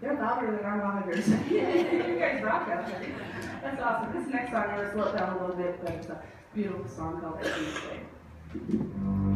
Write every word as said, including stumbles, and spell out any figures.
They're louder than our monitors. You guys rock out there. That's awesome. This next song, I'm going to slow it down a little bit, but it's a beautiful song called As You Say.